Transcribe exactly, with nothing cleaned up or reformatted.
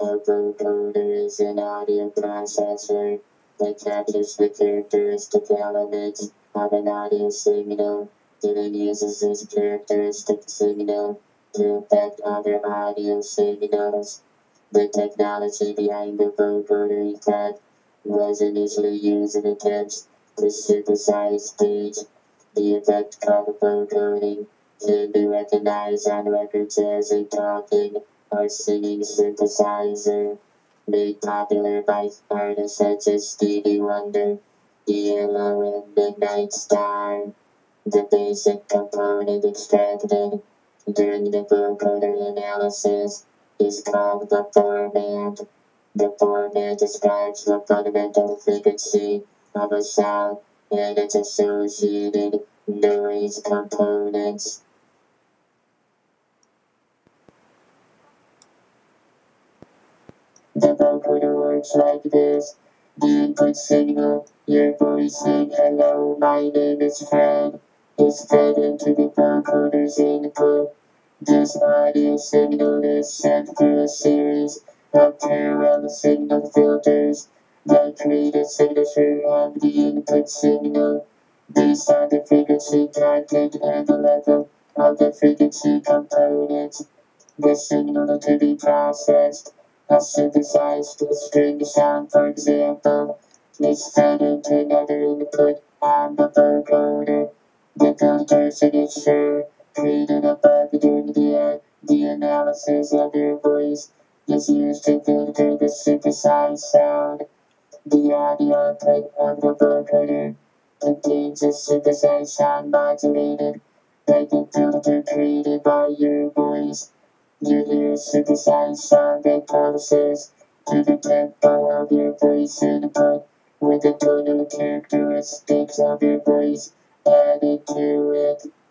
A vocoder is an audio processor that captures the characteristic elements of an audio signal. It then uses this characteristic signal to affect other audio signals. The technology behind the vocoder effect was initially used in attempts to synthesize speech. The effect called vocoding can be recognized on records as a talking or singing synthesizer, made popular by artists such as Stevie Wonder, D'Angelo, and Midnight Star. The basic component extracted during the vocoder analysis is called the format. The format describes the fundamental frequency of a sound and its associated noise components. The vocoder works like this. The input signal, your voice saying hello, my name is Fred, is fed into the vocoder's input. This audio signal is sent through a series of parallel signal filters that create a signature of the input signal based on the frequency content and the level of the frequency component. The signal to be processed, a synthesized string sound, for example, is fed into another input on the vocoder. The filter signature created above during the, uh, the analysis of your voice is used to filter the synthesized sound. The audio output of the vocoder contains a synthesized sound modulated by the filter created by your voice. You hear a synthesized sound that pulses to the tempo of your voice input with the tonal characteristics of your voice added to it.